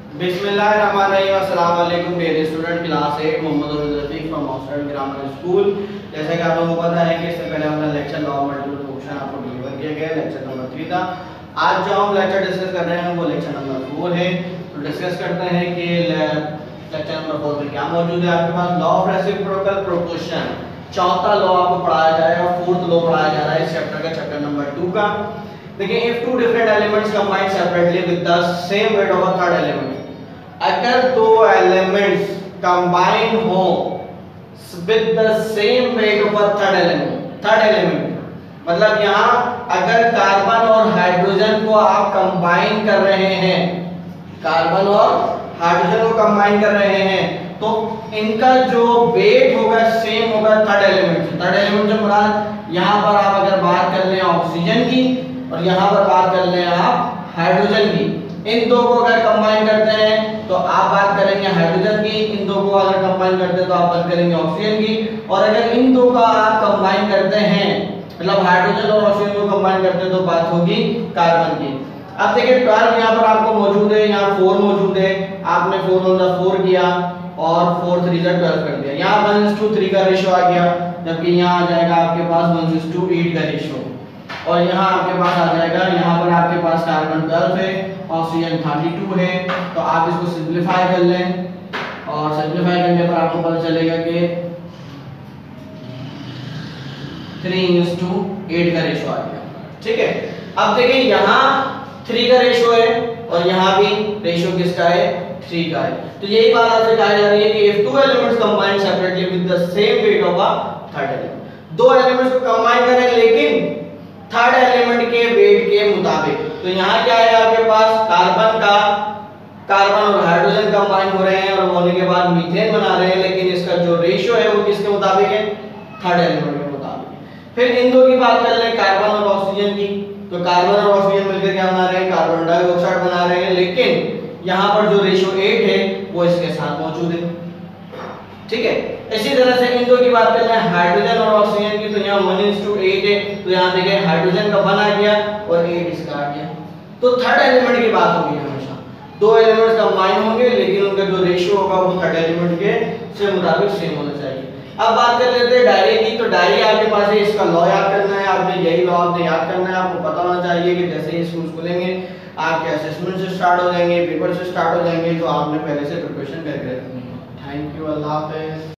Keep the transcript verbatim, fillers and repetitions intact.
बिस्मिल्लाहिर्रहमानिर्रहीम। अस्सलाम वालेकुम dear student, class eight Mohammad Rafiq from Oxford grammar school. जैसे कि आप लोगों को पता है कि इससे पहले हमारा लेक्चर लॉ मल्टीपल फंक्शन आपको डिलीवर किया गया, लेक्चर नंबर थ्री था। आज जो हम लेक्चर डिस्कस कर रहे हैं वो लेक्चर नंबर फोर है। तो डिस्कस करते हैं कि लेक्चर नंबर फोर में क्या मौजूद है आपके पास। लॉ ऑफ रेसिप्रोकल प्रोपोर्शन, चौथा लॉ आपको पढ़ाया जा रहा है और फोर्थ लॉ पढ़ाया जा रहा है इस चैप्टर का, चैप्टर नंबर टू का। देखिए, if two different elements combine separately with the same weight of a third element, अगर दो एलिमेंट्स कंबाइन हो with the same weight of a third element, third element मतलब यहां अगर कार्बन और हाइड्रोजन को आप कंबाइन कर रहे हैं, कार्बन और हाइड्रोजन को कंबाइन कर रहे हैं, तो इनका जो वेट होगा सेम होगा थर्ड एलिमेंट से। थर्ड एलिमेंट से मुराद यहां पर आप अगर बात कर लें ऑक्सीजन की और यहां पर बात कर लें आप हाइड्रोजन की, इन दो को अगर कंबाइन करते हैं तो आप बात करेंगे हाइड्रोजन की, इन दो को अगर कंबाइन करते हैं तो आप बात करेंगे ऑक्सीजन की, और अगर इन दो का आप कंबाइन करते हैं मतलब हाइड्रोजन और ऑक्सीजन को कंबाइन करते हैं तो बात होगी कार्बन की। अब देखिए ट्वेल्व यहाँ पर आपको मौजूद है, यहाँ फोर मौजूद है, आपने फोर ऑन द फोर किया और फोर थ्री जा ट्वेल्व कर दिया। यहाँ वन इज टू थ्री का रेशियो आ गया, जबकि यहाँ आ जाएगा आपके पास वन इज टू एट का रेशियो, और यहाँ आपके पास आ जाएगा, यहाँ पर आपके पास कार्बन ट्वेल्व है, ऑक्सीजन थर्टी टू है। तो आप इसको सिंपलीफाई कर लें और सिंपलीफाई करने पर आपको पता चलेगा कि थ्री इज टू एट का रेशियो आ गया। ठीक है, अब देखिए यहाँ थ्री का रेशियो है और यहाँ भी रेशियो किसका है, थ्री का है। तो यही बात आपसे कही जा रही है कि if two elements combine separately with the same weight of a third element, दो एलिमेंट्स को कंबाइन करें लेकिन थर्ड एलिमेंट के वेट के मुताबिक, तो यहाँ क्या है आपके पास, कार्बन का कार्बन और हाइड्रोजन कंबाइन हो रहे हैं और होने के बाद मीथेन बना रहे हैं, लेकिन इसका जो रेशियो है वो किसके मुताबिक है, थर्ड एलिमेंट के मुताबिक। फिर इन दो की बात कर लें, कार्बन और ऑक्सीजन की, तो कार्बन और ऑक्सीजन मिलकर क्या बना रहे हैं, कार्बन डाइऑक्साइड बना रहे हैं, लेकिन यहाँ पर जो रेशियो एट है वो इसके साथ मौजूद है। ठीक है, इसी तरह से इन दो की बात कर लें, हाइड्रोजन और ऑक्सीजन की, तो यहाँ वन इज टू एट है, तो यहाँ देखिए हाइड्रोजन का वन आ गया और एट इसका आ गया। तो थर्ड एलिमेंट की बात होगी, हमेशा दो एलिमेंट्स कंबाइन होंगे लेकिन उनका जो रेशियो होगा वो थर्ड एलिमेंट के से मुताबिक सेम होना चाहिए। अब बात कर लेते हैं डायरी की। तो डायरी आपके पास है, इसका लॉ याद करना है आपने, यही लॉ आपने याद करना है। आपको पता होना चाहिए कि जैसे ही स्कूल खुलेंगे आपके असेसमेंट से स्टार्ट हो जाएंगे, पेपर से स्टार्ट हो जाएंगे, तो आपने पहले से प्रिपरेशन करके रखनी है। थैंक यू, अल्लाह हाफिज़।